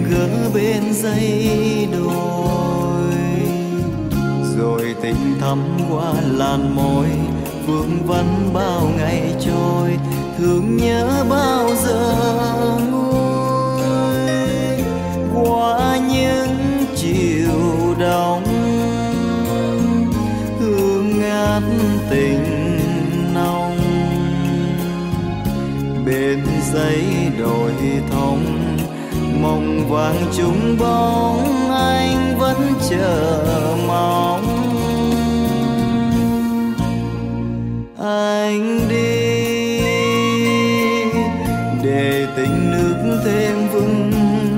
gỡ bên dây đồi, rồi tình thắm qua làn môi, vương vấn bao ngày trôi, thương nhớ bao giờ nguôi. Qua những chiều đông hương ngát tình nồng, bên dãy đồi thông mộng vàng trúng bóng, anh vẫn chờ mong. Anh đi để tình nước thêm vững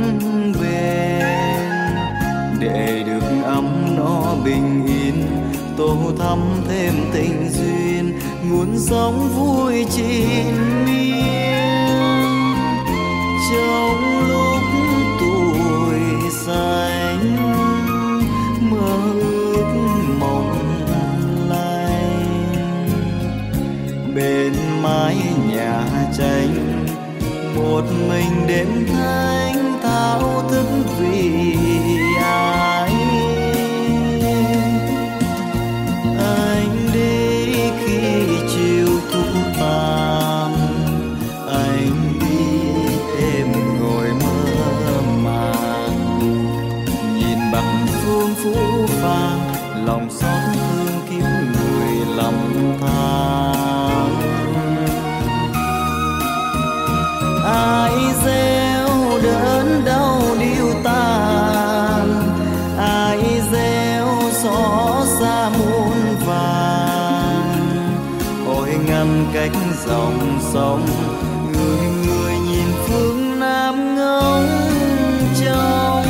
bền, để được ấm no bình yên, tô thắm thêm tình duyên, nguồn sống vui triền miên. Trong lúc tuổi xanh mơ ước mộng lanh, bên mái nhà tranh một mình đêm thanh thao thức vì ai. Anh đi khi chiều thu tàn, anh đi em ngồi mơ màng, nhìn bằng phương phũ phàng, lòng xót thương kiếm người lầm than. Ai gieo đớn đau điêu tàn, ai gieo xót xa muôn vàng. Ôi ngăn cách dòng sông, người người nhìn phương Nam ngóng trông.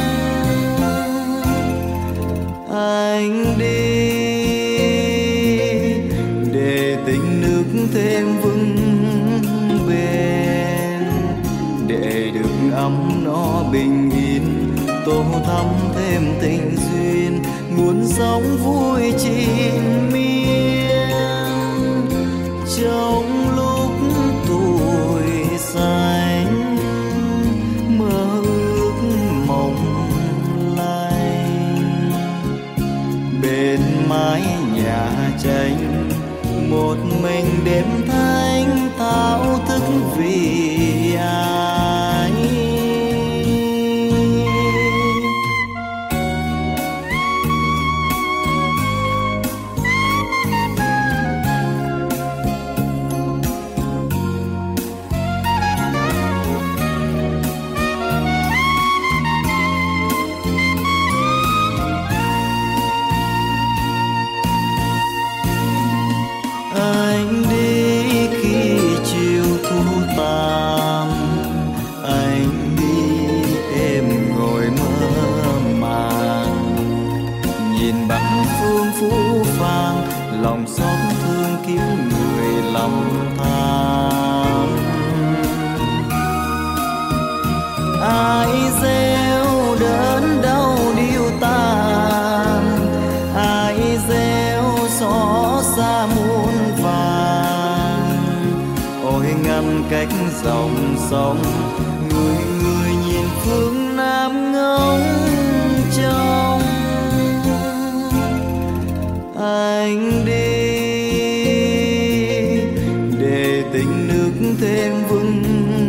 Anh đi để tình nước thêm vững bền, để được ấm no bình yên, tô thắm thêm tình duyên, nguồn sống vui triền miên. Trong lúc tuổi xanh mơ ước mộng lanh, bên mái nhà tranh một mình đêm thanh thao thức vì ai. Anh đi khi chiều thu tàn, anh đi em ngồi mơ màng, nhìn bằng phương phũ phàng, lòng xót thương kiếm người lầm than. Ai gieo đớn đau điêu tàn, ai gieo xót xa muôn vàng. Ôi ngăn cách dòng sông, người người nhìn phương Nam ngóng trông. Anh đi để tình nước thêm vững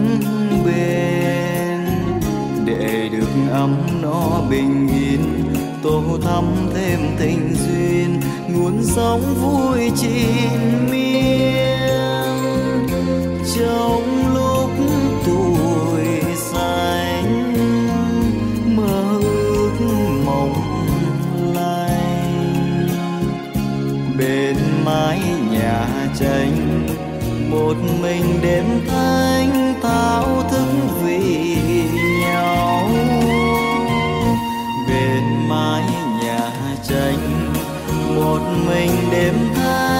bền, để được ấm no bình yên, tô thắm thêm tình duyên, nguồn sống vui triền miên. Trong lúc tuổi xanh mơ ước mộng lanh, bên mái nhà tranh một mình đêm thanh thao thức vì nhau. Bên mái nhà tranh một mình đêm thanh